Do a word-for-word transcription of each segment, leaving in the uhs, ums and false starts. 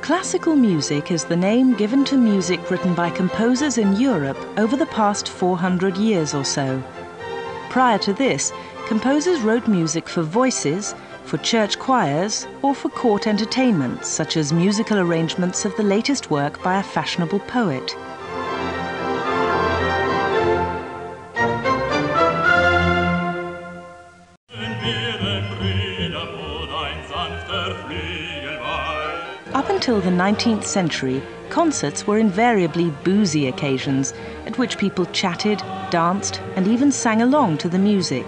Classical music is the name given to music written by composers in Europe over the past four hundred years or so. Prior to this, composers wrote music for voices, for church choirs, or for court entertainments, such as musical arrangements of the latest work by a fashionable poet. Up until the nineteenth century, concerts were invariably boozy occasions at which people chatted, danced, and even sang along to the music.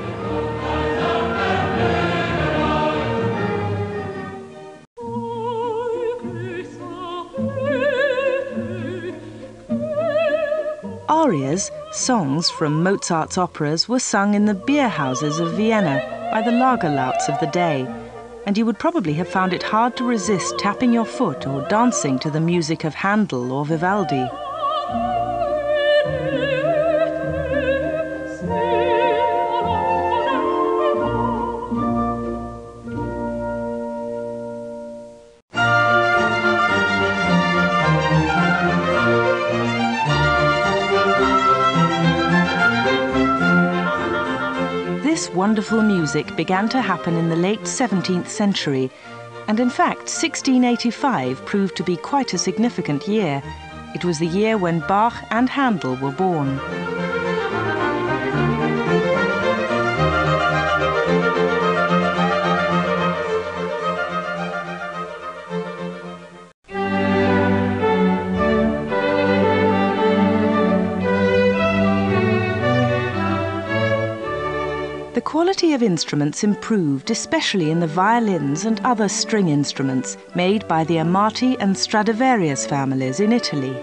Arias, songs from Mozart's operas, were sung in the beer houses of Vienna by the Lagerlouts of the day, and you would probably have found it hard to resist tapping your foot or dancing to the music of Handel or Vivaldi. This wonderful music began to happen in the late seventeenth century, and in fact sixteen eighty-five proved to be quite a significant year. It was the year when Bach and Handel were born. The quality of instruments improved, especially in the violins and other string instruments made by the Amati and Stradivarius families in Italy.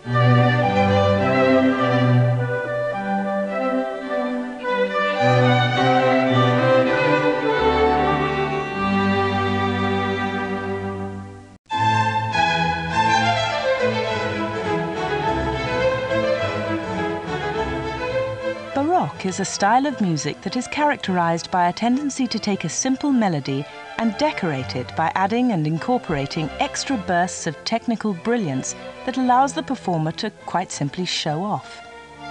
Baroque is a style of music that is characterized by a tendency to take a simple melody and decorate it by adding and incorporating extra bursts of technical brilliance that allows the performer to quite simply show off.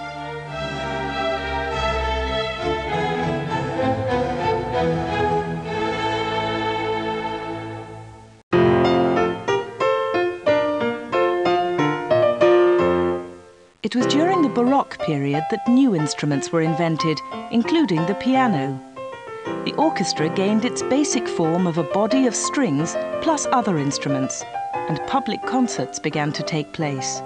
It was during the Baroque period that new instruments were invented, including the piano. The orchestra gained its basic form of a body of strings plus other instruments, and public concerts began to take place.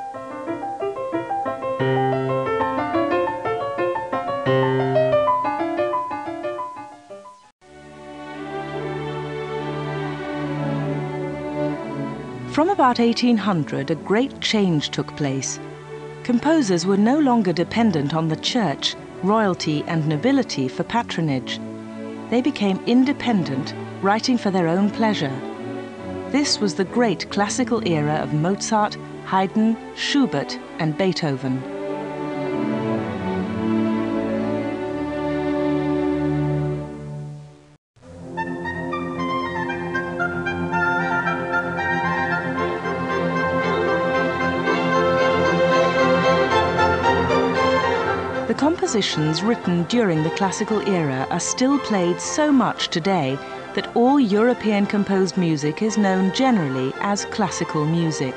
From about eighteen hundred, a great change took place. Composers were no longer dependent on the church, royalty and nobility for patronage. They became independent, writing for their own pleasure. This was the great classical era of Mozart, Haydn, Schubert and Beethoven. The compositions written during the classical era are still played so much today that all European composed music is known generally as classical music.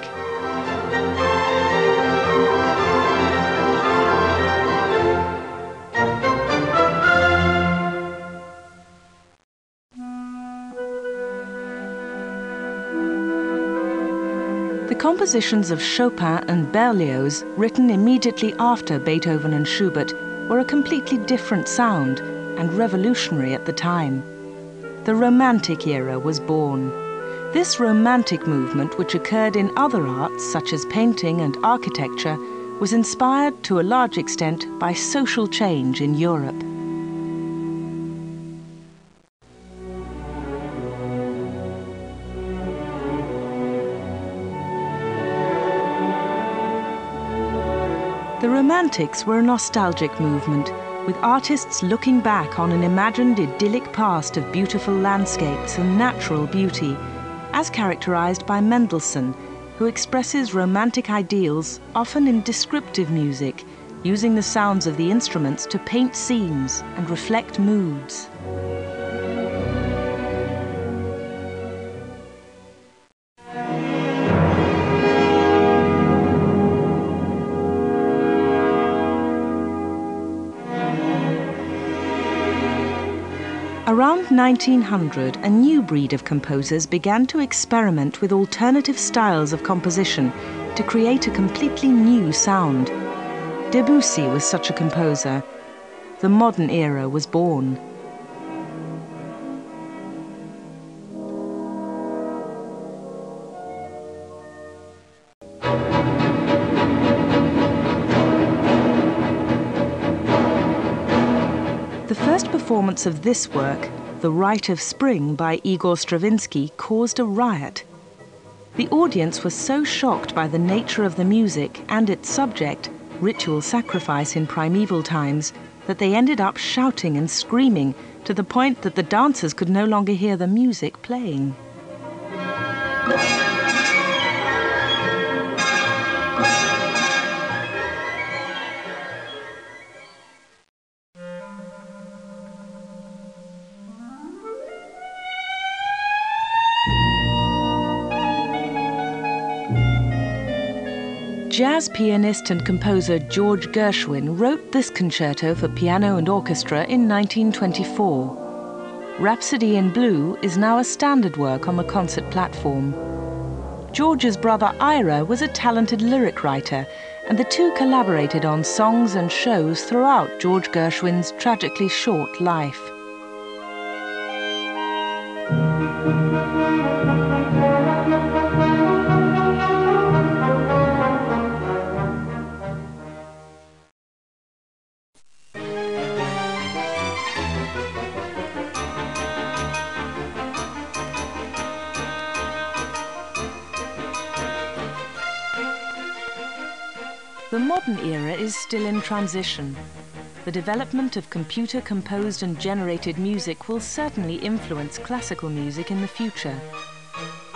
The compositions of Chopin and Berlioz, written immediately after Beethoven and Schubert, were a completely different sound and revolutionary at the time. The Romantic era was born. This Romantic movement, which occurred in other arts such as painting and architecture, was inspired to a large extent by social change in Europe. The Romantics were a nostalgic movement, with artists looking back on an imagined idyllic past of beautiful landscapes and natural beauty, as characterized by Mendelssohn, who expresses romantic ideals, often in descriptive music, using the sounds of the instruments to paint scenes and reflect moods. Around nineteen hundred, a new breed of composers began to experiment with alternative styles of composition to create a completely new sound. Debussy was such a composer. The modern era was born. The first performance of this work, The Rite of Spring by Igor Stravinsky, caused a riot. The audience was so shocked by the nature of the music and its subject, ritual sacrifice in primeval times, that they ended up shouting and screaming to the point that the dancers could no longer hear the music playing. Jazz pianist and composer George Gershwin wrote this concerto for piano and orchestra in nineteen twenty-four. Rhapsody in Blue is now a standard work on the concert platform. George's brother Ira was a talented lyric writer, and the two collaborated on songs and shows throughout George Gershwin's tragically short life. The modern era is still in transition. The development of computer-composed and generated music will certainly influence classical music in the future.